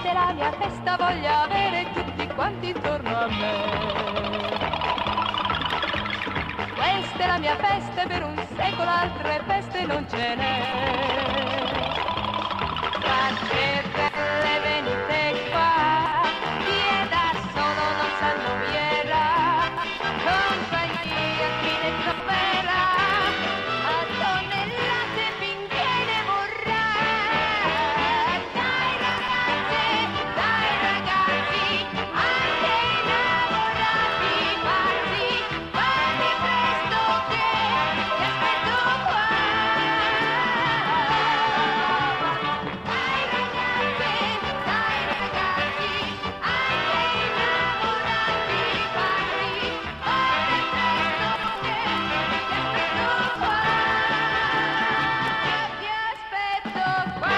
Questa è la mia festa, voglio avere tutti quanti intorno a me. Questa è la mia festa, per un secolo altre feste non ce n'è. Quante belle venite qua, chi è da solo non sa non era, compagnia chi ne troverà, a tonnellate finché ne vorrà. Dai ragazzi, anche innamorati pazzi, fate presto che ti aspetto qua. Dai ragazzi, anche innamorati pazzi, fate presto che ti aspetto qua.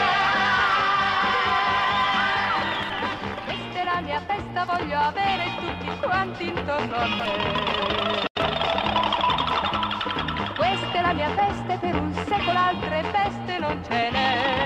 Questa è la mia festa, voglio avere tutti quanti intorno a me. Questa è la mia festa, per un secolo altre feste non ce n'è.